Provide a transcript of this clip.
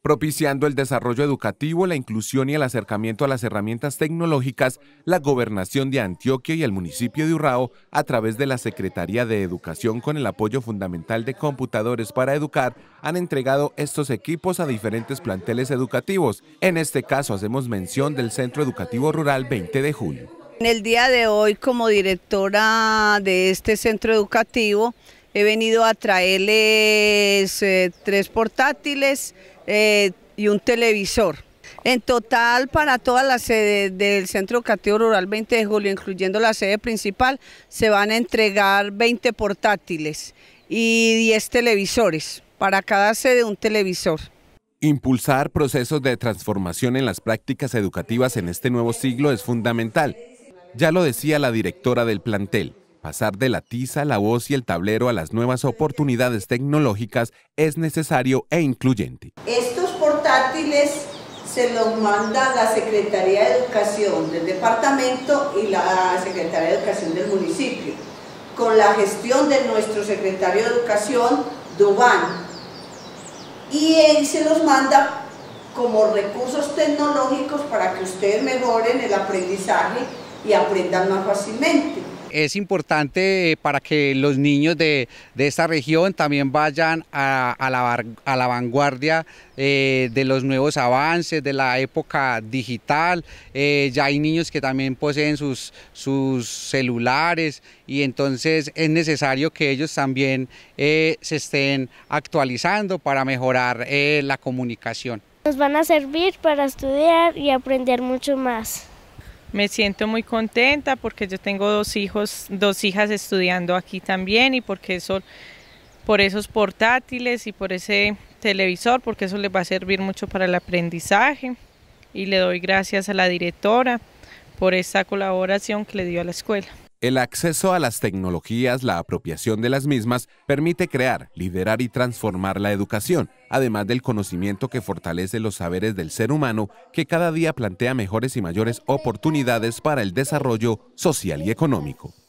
Propiciando el desarrollo educativo, la inclusión y el acercamiento a las herramientas tecnológicas, la Gobernación de Antioquia y el municipio de Urrao, a través de la Secretaría de Educación con el apoyo fundamental de Computadores para Educar, han entregado estos equipos a diferentes planteles educativos. En este caso hacemos mención del Centro Educativo Rural 20 de Julio. En el día de hoy, como directora de este centro educativo, he venido a traerles 3 portátiles y un televisor. En total, para todas las sedes del Centro Educativo Rural 20 de Julio, incluyendo la sede principal, se van a entregar 20 portátiles y 10 televisores. Para cada sede, un televisor. Impulsar procesos de transformación en las prácticas educativas en este nuevo siglo es fundamental. Ya lo decía la directora del plantel. Pasar de la tiza, la voz y el tablero a las nuevas oportunidades tecnológicas es necesario e incluyente. Estos portátiles se los manda la Secretaría de Educación del departamento y la Secretaría de Educación del municipio, con la gestión de nuestro secretario de Educación, Dubán, y él se los manda como recursos tecnológicos para que ustedes mejoren el aprendizaje y aprendan más fácilmente. Es importante para que los niños de esta región también vayan a la vanguardia de los nuevos avances, de la época digital. Ya hay niños que también poseen sus celulares y entonces es necesario que ellos también se estén actualizando para mejorar la comunicación. Nos van a servir para estudiar y aprender mucho más. Me siento muy contenta porque yo tengo 2 hijas estudiando aquí también y porque por esos portátiles y por ese televisor, porque eso les va a servir mucho para el aprendizaje, y le doy gracias a la directora por esta colaboración que le dio a la escuela. El acceso a las tecnologías, la apropiación de las mismas, permite crear, liderar y transformar la educación, además del conocimiento que fortalece los saberes del ser humano, que cada día plantea mejores y mayores oportunidades para el desarrollo social y económico.